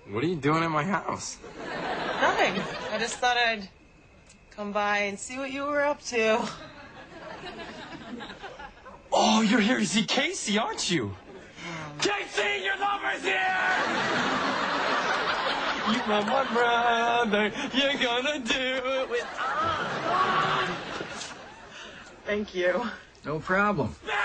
What are you doing at my house? Nothing. I just thought I'd come by and see what you were up to. Oh, you're here to see Casey, aren't you? Kacey, your lover's here! You are my brother. You're gonna do it with... Thank you. No problem.